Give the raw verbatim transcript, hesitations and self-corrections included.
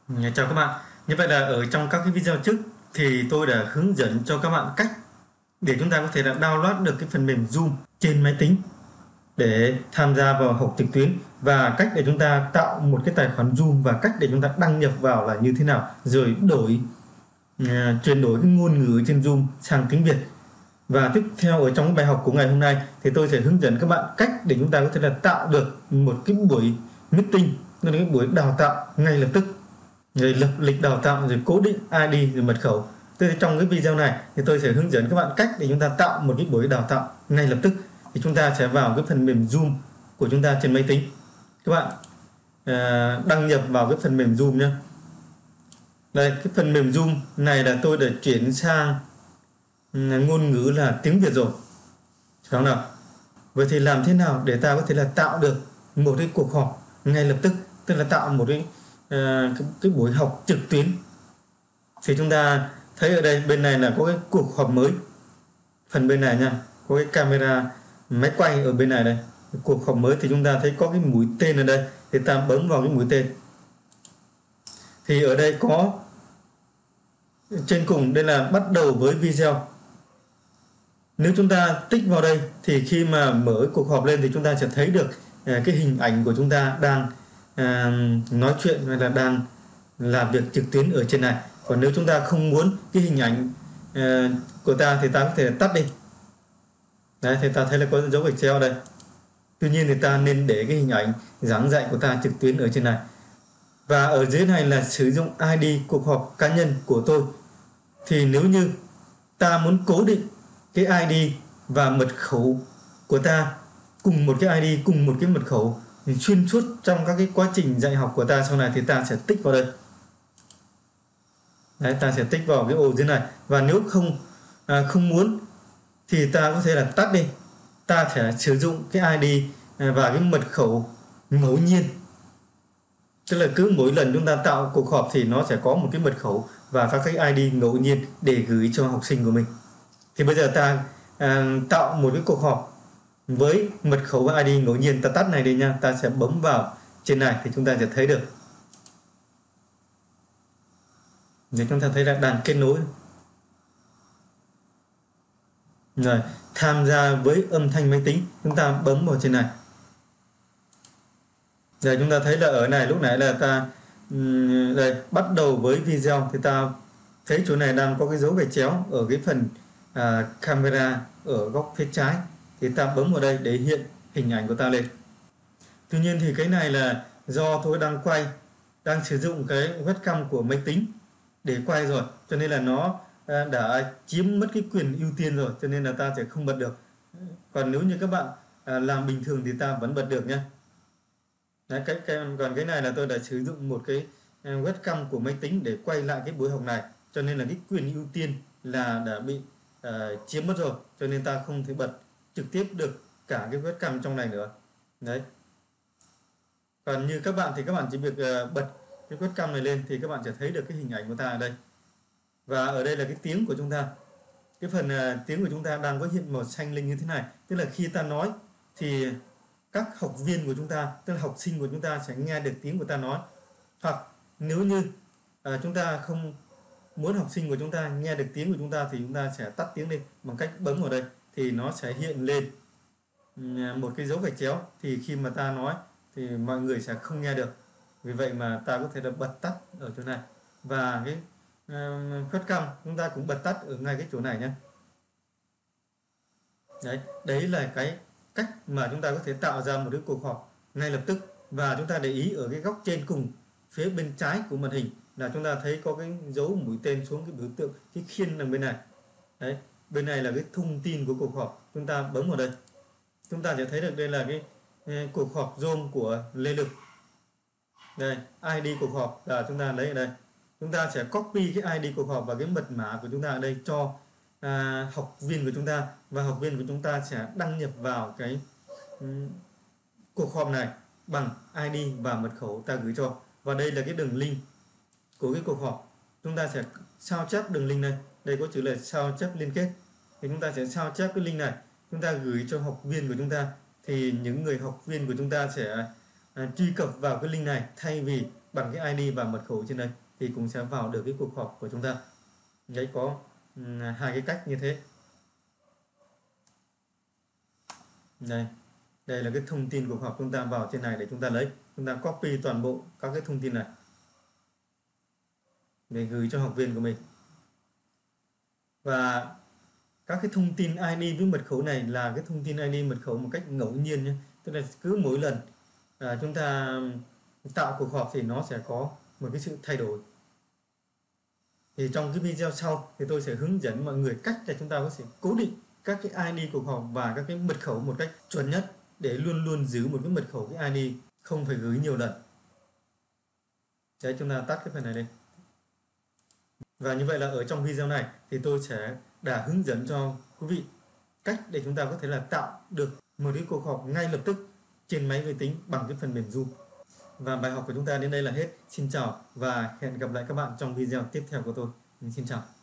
Chào các bạn. Như vậy là ở trong các cái video trước thì tôi đã hướng dẫn cho các bạn cách để chúng ta có thể là download được cái phần mềm Zoom trên máy tính để tham gia vào học trực tuyến, và cách để chúng ta tạo một cái tài khoản Zoom và cách để chúng ta đăng nhập vào là như thế nào, rồi đổi uh, chuyển đổi cái ngôn ngữ trên Zoom sang tiếng Việt. Và tiếp theo ở trong cái bài học của ngày hôm nay thì tôi sẽ hướng dẫn các bạn cách để chúng ta có thể là tạo được một cái buổi meeting, một cái buổi đào tạo ngay lập tức, rồi lập lịch đào tạo, rồi cố định i đê, rồi mật khẩu. Thế trong cái video này thì tôi sẽ hướng dẫn các bạn cách để chúng ta tạo một cái buổi đào tạo ngay lập tức. Thì chúng ta sẽ vào cái phần mềm Zoom của chúng ta trên máy tính. Các bạn à, đăng nhập vào cái phần mềm Zoom nhé. Đây, cái phần mềm Zoom này là tôi đã chuyển sang ngôn ngữ là tiếng Việt rồi. Phải không nào? Vậy thì làm thế nào để ta có thể là tạo được một cái cuộc họp ngay lập tức, tức là tạo một cái À, cái, cái buổi học trực tuyến. Thì chúng ta thấy ở đây bên này là có cái cuộc họp mới, phần bên này nha, có cái camera máy quay ở bên này đây. Cái cuộc họp mới thì chúng ta thấy có cái mũi tên ở đây, thì ta bấm vào cái mũi tên thì ở đây có trên cùng đây là bắt đầu với video. Nếu chúng ta tích vào đây thì khi mà mở cuộc họp lên thì chúng ta sẽ thấy được à, cái hình ảnh của chúng ta đang À, nói chuyện hay là đang làm việc trực tuyến ở trên này. Còn nếu chúng ta không muốn cái hình ảnh à, của ta thì ta có thể tắt đi. Đấy, thì ta thấy là có dấu gạch treo đây. Tuy nhiên thì ta nên để cái hình ảnh giảng dạy của ta trực tuyến ở trên này. Và ở dưới này là sử dụng i đê cuộc họp cá nhân của tôi. Thì nếu như ta muốn cố định cái i đê và mật khẩu của ta cùng một cái i đê, cùng một cái mật khẩu xuyên suốt trong các cái quá trình dạy học của ta sau này, thì ta sẽ tích vào đây. Đấy, ta sẽ tích vào cái ô dưới này. Và nếu không à, không muốn thì ta có thể là tắt đi. Ta sẽ sử dụng cái i đê và cái mật khẩu ngẫu nhiên. Tức là cứ mỗi lần chúng ta tạo cuộc họp thì nó sẽ có một cái mật khẩu và các cái i đê ngẫu nhiên để gửi cho học sinh của mình. Thì bây giờ ta à, tạo một cái cuộc họp với mật khẩu và i đê ngẫu nhiên. Ta tắt này đi nha, ta sẽ bấm vào trên này thì chúng ta sẽ thấy được. Để chúng ta thấy là đang kết nối. Rồi, tham gia với âm thanh máy tính, chúng ta bấm vào trên này. Rồi chúng ta thấy là ở này lúc nãy là ta đây, bắt đầu với video thì ta thấy chỗ này đang có cái dấu gạch chéo ở cái phần à, camera ở góc phía trái. Thì ta bấm vào đây để hiện hình ảnh của ta lên. Tuy nhiên thì cái này là do tôi đang quay, đang sử dụng cái webcam của máy tính để quay rồi, cho nên là nó đã chiếm mất cái quyền ưu tiên rồi, cho nên là ta sẽ không bật được. Còn nếu như các bạn làm bình thường thì ta vẫn bật được nhé. Đấy, cái, cái, còn cái này là tôi đã sử dụng một cái webcam của máy tính để quay lại cái buổi học này, cho nên là cái quyền ưu tiên là đã bị uh, chiếm mất rồi, cho nên ta không thể bật trực tiếp được cả cái webcam trong này nữa. Đấy. Còn như các bạn thì các bạn chỉ việc uh, bật cái webcam này lên thì các bạn sẽ thấy được cái hình ảnh của ta ở đây. Và ở đây là cái tiếng của chúng ta. Cái phần uh, tiếng của chúng ta đang có hiện màu xanh lên như thế này. Tức là khi ta nói thì các học viên của chúng ta, tức là học sinh của chúng ta sẽ nghe được tiếng của ta nói. Hoặc nếu như uh, chúng ta không muốn học sinh của chúng ta nghe được tiếng của chúng ta thì chúng ta sẽ tắt tiếng lên bằng cách bấm vào đây. Thì nó sẽ hiện lên một cái dấu gạch chéo, thì khi mà ta nói thì mọi người sẽ không nghe được. Vì vậy mà ta có thể là bật tắt ở chỗ này. Và cái uh, webcam chúng ta cũng bật tắt ở ngay cái chỗ này nhé. Đấy, đấy là cái cách mà chúng ta có thể tạo ra một cái cuộc họp ngay lập tức. Và chúng ta để ý ở cái góc trên cùng phía bên trái của màn hình là chúng ta thấy có cái dấu mũi tên xuống cái biểu tượng cái khiên ở bên này. Đấy, bên này là cái thông tin của cuộc họp, chúng ta bấm vào đây. Chúng ta sẽ thấy được đây là cái, cái cuộc họp Zoom của Lê Lực. Đây, i đê cuộc họp là chúng ta lấy ở đây. Chúng ta sẽ copy cái i đê cuộc họp và cái mật mã của chúng ta ở đây cho à, học viên của chúng ta, và học viên của chúng ta sẽ đăng nhập vào cái um, cuộc họp này bằng i đê và mật khẩu ta gửi cho. Và đây là cái đường link của cái cuộc họp. Chúng ta sẽ sao chép đường link này. Đây có chữ là sao chép liên kết. Thì chúng ta sẽ sao chép cái link này, chúng ta gửi cho học viên của chúng ta. Thì những người học viên của chúng ta sẽ à, truy cập vào cái link này, thay vì bằng cái i đê và mật khẩu trên đây thì cũng sẽ vào được cái cuộc họp của chúng ta. Đấy, có um, hai cái cách như thế. Đây, đây là cái thông tin cuộc họp, chúng ta vào trên này để chúng ta lấy, chúng ta copy toàn bộ các cái thông tin này để gửi cho học viên của mình. Và các cái thông tin i đê với mật khẩu này là cái thông tin i đê mật khẩu một cách ngẫu nhiên nhé, tức là cứ mỗi lần à, chúng ta tạo cuộc họp thì nó sẽ có một cái sự thay đổi. Thì trong cái video sau thì tôi sẽ hướng dẫn mọi người cách để chúng ta có thể cố định các cái i đê cuộc họp và các cái mật khẩu một cách chuẩn nhất để luôn luôn giữ một cái mật khẩu cái i đê không phải gửi nhiều lần. Đấy, chúng ta tắt cái phần này đi. Và như vậy là ở trong video này thì tôi sẽ đã hướng dẫn cho quý vị cách để chúng ta có thể là tạo được một cái cuộc họp ngay lập tức trên máy vi tính bằng cái phần mềm Zoom. Và bài học của chúng ta đến đây là hết. Xin chào và hẹn gặp lại các bạn trong video tiếp theo của tôi. Xin chào.